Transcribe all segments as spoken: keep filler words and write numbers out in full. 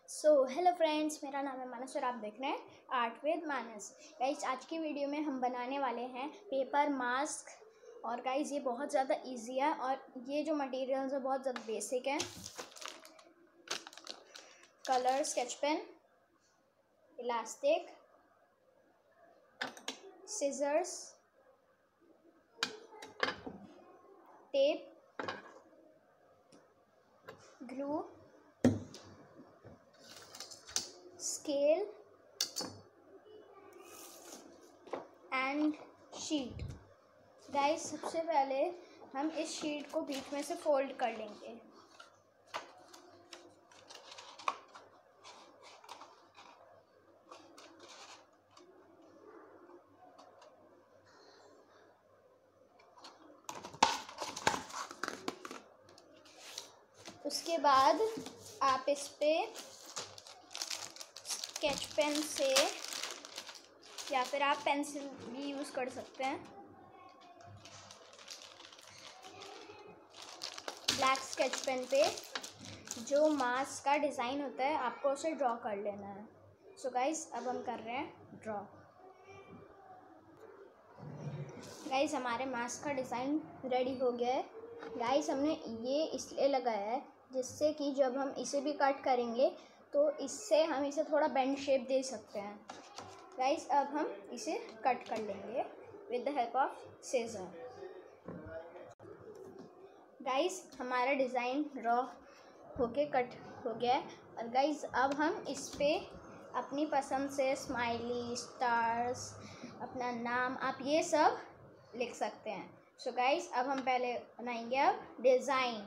So hello friends, मेरा नाम है मानस और आप देख रहे हैं आर्ट विद मानस। गाइस, आज की वीडियो में हम बनाने वाले हैं पेपर मास्क। और गाइस, ये बहुत ज़्यादा इजी है और ये जो मटेरियल्स है बहुत ज़्यादा बेसिक है। Colour, sketch pen, elastic, scissors, tape, glue, scale and sheet. Guys, सबसे पहले हम इस शीट को बीच में से फोल्ड कर लेंगे। उसके बाद आप इस पे स्केच पेन से या फिर आप पेंसिल भी यूज़ कर सकते हैं। ब्लैक स्केच पेन पे जो मास्क का डिज़ाइन होता है आपको उसे ड्रॉ कर लेना है। सो गाइस, अब हम कर रहे हैं ड्रॉ। गाइस, हमारे मास्क का डिज़ाइन रेडी हो गया है। गाइस, हमने ये इसलिए लगाया है जिससे कि जब हम इसे भी कट करेंगे तो इससे हम इसे थोड़ा बेंड शेप दे सकते हैं। गाइस, अब हम इसे कट कर लेंगे with the help of scissor. Guys, हमारा डिज़ाइन ड्रॉ होके कट हो गया है। और गाइस, अब हम इस पे अपनी पसंद से स्माइली, स्टार्स, अपना नाम, आप ये सब लिख सकते हैं। सो गाइस, अब हम पहले बनाएंगे अब डिज़ाइन।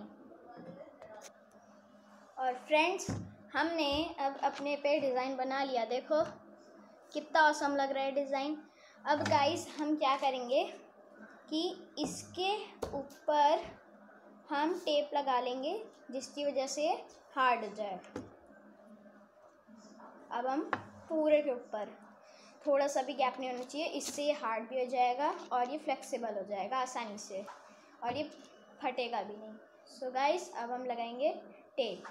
और फ्रेंड्स, हमने अब अपने पे डिज़ाइन बना लिया। देखो कितना ऑसम लग रहा है डिज़ाइन। अब गाइस, हम क्या करेंगे कि इसके ऊपर हम टेप लगा लेंगे जिसकी वजह से हार्ड हो जाए। अब हम पूरे के ऊपर थोड़ा सा भी गैप नहीं होना चाहिए, इससे ये हार्ड भी हो जाएगा और ये फ्लेक्सिबल हो जाएगा आसानी से और ये फटेगा भी नहीं। सो गाइस, अब हम लगाएंगे टेप।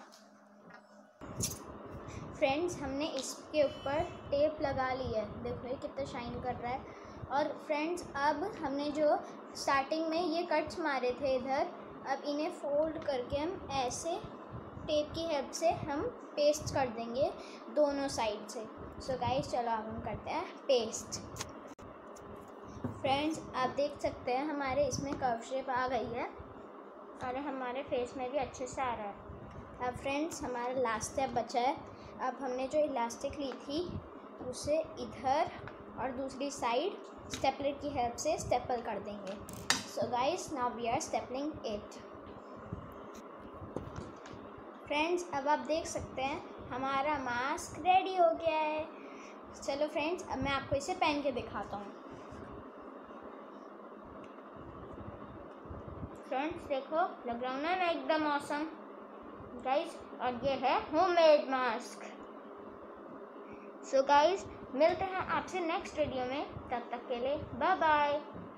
फ्रेंड्स, हमने इसके ऊपर टेप लगा ली है। देखो ये कितना शाइन कर रहा है। और फ्रेंड्स, अब हमने जो स्टार्टिंग में ये कट्स मारे थे इधर, अब इन्हें फोल्ड करके हम ऐसे टेप की हेल्प से हम पेस्ट कर देंगे दोनों साइड से। सो गाइस, चलो अब हम करते हैं पेस्ट। फ्रेंड्स, आप देख सकते हैं हमारे इसमें कर्व शेप आ गई है और हमारे फेस में भी अच्छे से आ रहा है। अब फ्रेंड्स, हमारा लास्ट स्टेप बचा है। अब हमने जो इलास्टिक ली थी उसे इधर और दूसरी साइड स्टेपलर की हेल्प से स्टेपल कर देंगे। So guys, now we are stapling it. Friends, अब आप देख सकते हैं हमारा मास्क रेडी हो गया है। चलो फ्रेंड्स, अब मैं आपको इसे पहन के दिखाता हूँ। फ्रेंड्स देखो, लग रहा हूँ ना मैं एकदम ऑसम गाइस। और ये है होममेड मास्क। सो गाइस, मिलते हैं आपसे नेक्स्ट वीडियो में। तब तक के लिए बाय बाय।